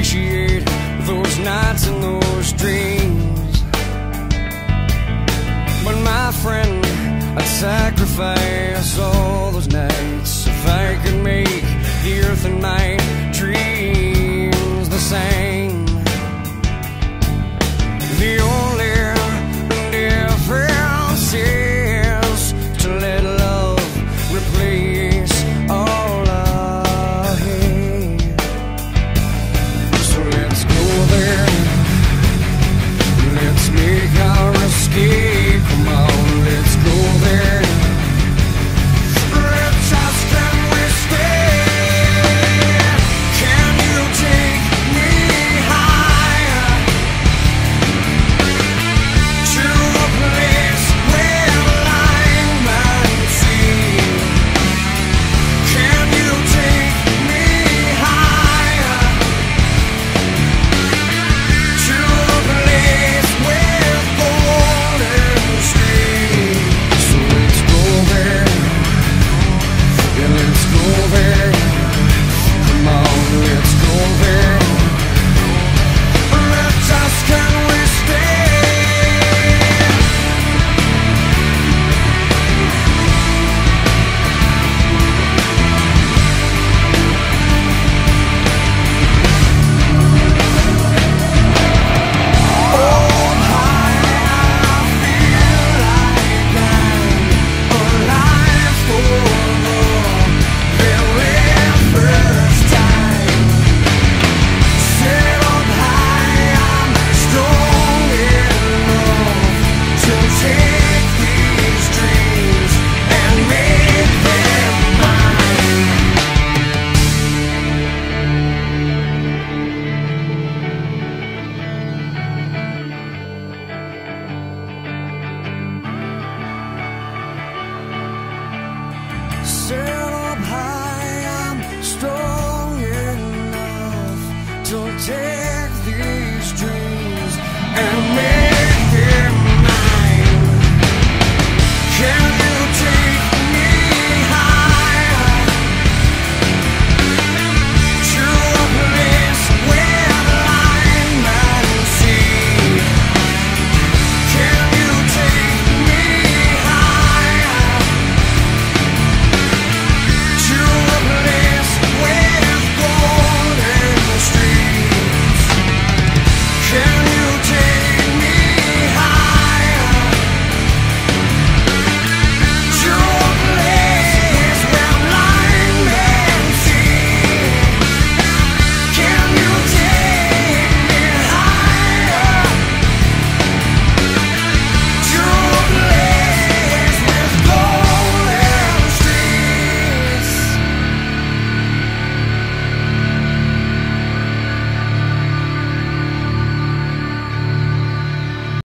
appreciate those nights and those dreams. But my friend, I'd sacrifice all those nights if I could make the earth and my dreams the same. The only difference is to let love replace all I hate. So let's go there, let's make our escape. Come on, let's go there. Let's ask, can we stay? Can you take me higher to a place where line and sea? Can you take me higher to a place with golden streams? So let's go there, yeah, let's go there. Come on, let's go there. Let's ask, can we stay? Set up high, I'm strong enough to take